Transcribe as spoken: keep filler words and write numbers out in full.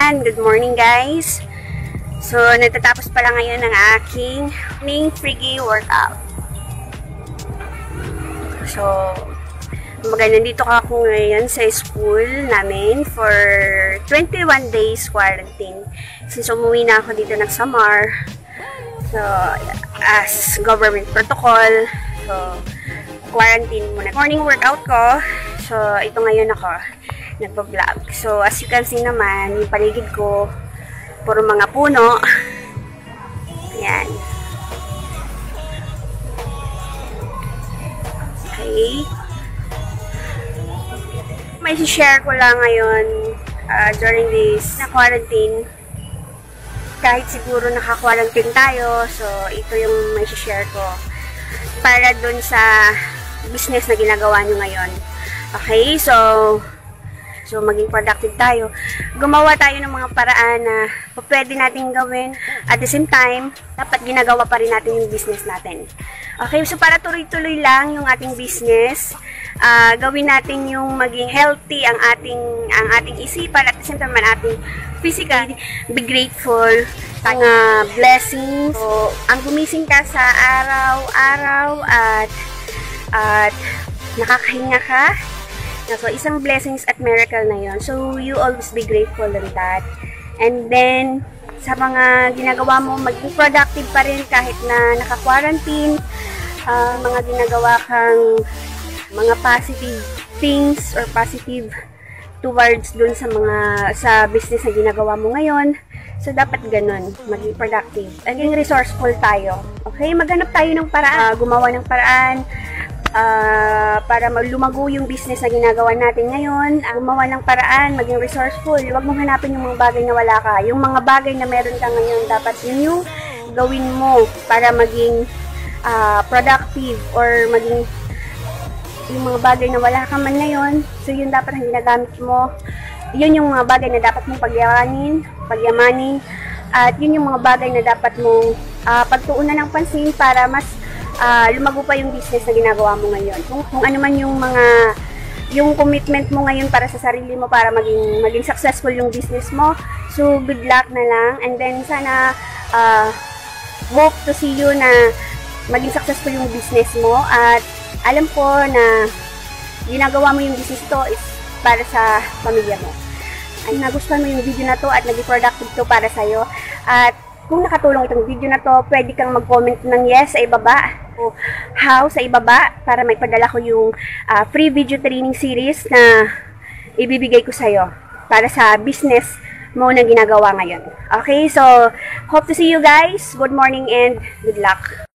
Good morning guys. So, natatapos pala ngayon ng aking morning free workout. So, kumbaga nandito ako ngayon sa school namin for twenty-one days quarantine. Since umuwi na ako dito ng Samar. So, as government protocol. So, quarantine muna. Morning workout ko. So, ito ngayon ako nagpa-vlog. So, as you can see naman, yung paligid ko, puro mga puno. Ayan. Okay. May share ko lang ngayon uh, during this na quarantine. Kahit siguro naka-quarantine tayo, so ito yung may share ko para dun sa business na ginagawa nyo ngayon. Okay, so So, maging productive tayo. Gumawa tayo ng mga paraan na pwede natin gawin. At the same time, dapat ginagawa pa rin natin yung business natin. Okay, so para tuloy-tuloy lang yung ating business, uh, gawin natin yung maging healthy ang ating ang ating isipan at the same time ating physical. Be grateful sa uh, blessings. So, ang gumising ka sa araw-araw at at nakakahinga ka. So, isang blessings at miracle na yun. So, you always be grateful on that. And then, sa mga ginagawa mo, maging productive pa rin kahit na naka-quarantine. Uh, mga ginagawa kang mga positive things or positive towards dun sa mga sa business na ginagawa mo ngayon. So, dapat ganun, maging productive. Maging resourceful tayo. Okay? Maghanap tayo ng paraan. Uh, gumawa ng paraan. Uh, para maglumago yung business na ginagawa natin ngayon, ang gumawa ng paraan, maging resourceful. Huwag mong hanapin yung mga bagay na wala ka. Yung mga bagay na meron ka ngayon, dapat yun yung gawin mo para maging uh, productive or maging yung mga bagay na wala ka man ngayon. So, yun dapat ang ginagamit mo. Yun yung mga bagay na dapat mong pagyamanin, pagyamanin. At yun yung mga bagay na dapat mong uh, pagtuunan ng pansin para mas Uh, lumago pa yung business na ginagawa mo ngayon. Kung, kung ano man yung mga yung commitment mo ngayon para sa sarili mo para maging maging successful yung business mo. So, good luck na lang. And then, sana uh, hope to see you na maging successful yung business mo. At alam ko na ginagawa mo yung business to is para sa pamilya mo. Ay, nagustuhan mo yung video na to at naging productive to para sa'yo. At kung nakatulong itong video na to, pwede kang mag-comment ng yes sa ibaba o how sa ibaba para may padala ko yung uh, free video training series na ibibigay ko sa'yo para sa business mo na ginagawa ngayon. Okay, so hope to see you guys. Good morning and good luck.